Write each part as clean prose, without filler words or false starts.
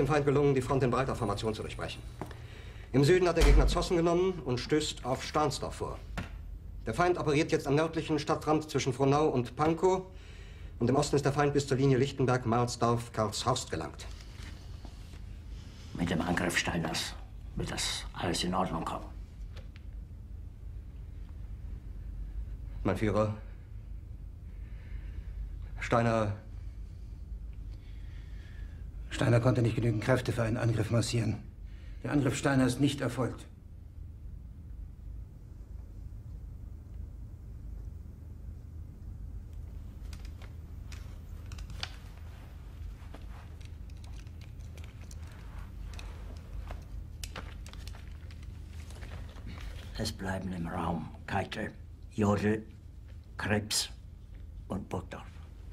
dem Feind gelungen, die Front in breiter Formation zu durchbrechen. Im Süden hat der Gegner Zossen genommen und stößt auf Stahnsdorf vor. Der Feind operiert jetzt am nördlichen Stadtrand zwischen Frohnau und Pankow. Und im Osten ist der Feind bis zur Linie Lichtenberg-Marsdorf-Karlshorst gelangt. Mit dem Angriff Steiners wird das alles in Ordnung kommen. Mein Führer, Steiner konnte nicht genügend Kräfte für einen Angriff massieren. Der Angriff Steiner ist nicht erfolgt. Es bleiben im Raum Keitel, Jodl, Krebs und Burgdorf.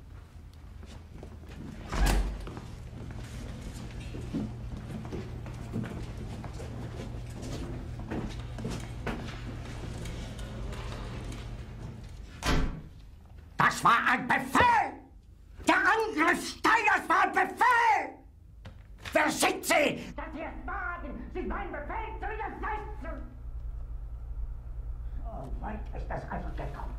Das war ein Befehl! Der Angriff Steiners war ein Befehl! Wer sind Sie, dass Sie es wagen, sich meinen Befehl zu widersetzen? So weit ist das also gekommen.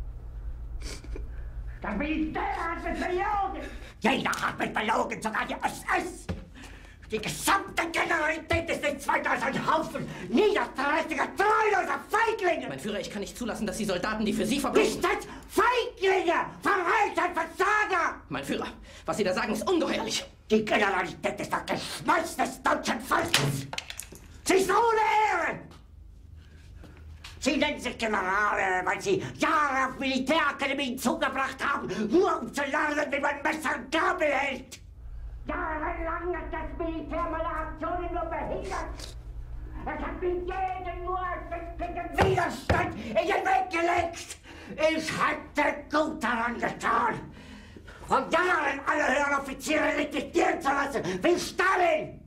Das Militär hat mich belogen! Jeder hat mich belogen, sogar die SS! Die gesamte Generalität ist nichts weiter als ein Haufen niederträchtiger, treuloser Feiglinge! Mein Führer, ich kann nicht zulassen, dass die Soldaten, die für Sie verbringen... Nicht als Feiglinge! Verreiter, Versager! Mein Führer, was Sie da sagen, ist ungeheuerlich! Die Generalität ist das Geschmeiß des deutschen Volkes! Sie ist ohne Ehre! Sie nennen sich Generale, weil Sie Jahre auf Militärakademien zugebracht haben, nur um zu lernen, wie man Messer und Gabel hält! Jahrelang hat das Militär meine Aktionen nur behindert. Es hat mir jeden nur ersichtlichen Widerstand in den Weg gelegt. Ich hätte gut daran getan, von Jahren alle höheren Offiziere liquidieren zu lassen, wie Stalin.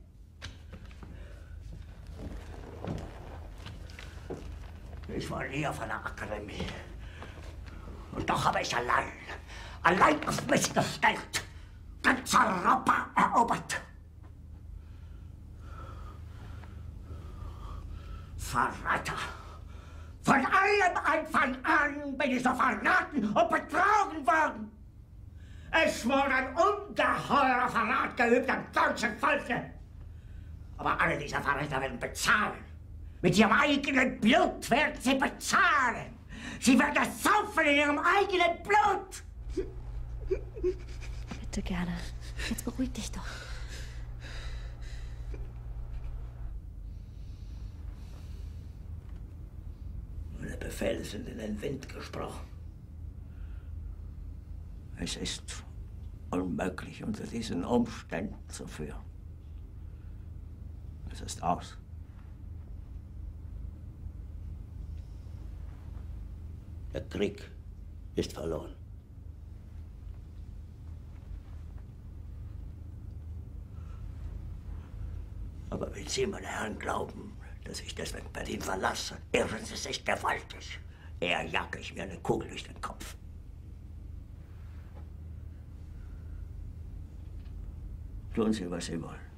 Ich war nie auf einer Akademie. Und doch habe ich allein auf mich gestellt, ganz Europa erobert. Verräter! Von allem Anfang an bin ich so verraten und betrogen worden. Es wurde ein ungeheurer Verrat geübt am deutschen Volke. Aber alle diese Verräter werden bezahlen. Mit ihrem eigenen Blut werden sie bezahlen. Sie werden das saufen in ihrem eigenen Blut. Bitte gerne. Jetzt beruhig dich doch. Meine Befehle sind in den Wind gesprochen. Es ist unmöglich, unter diesen Umständen zu führen. Es ist aus. Der Krieg ist verloren. Aber wenn Sie, meine Herren, glauben, dass ich deswegen Berlin verlasse, irren Sie sich gewaltig. Eher jage ich mir eine Kugel durch den Kopf. Tun Sie, was Sie wollen.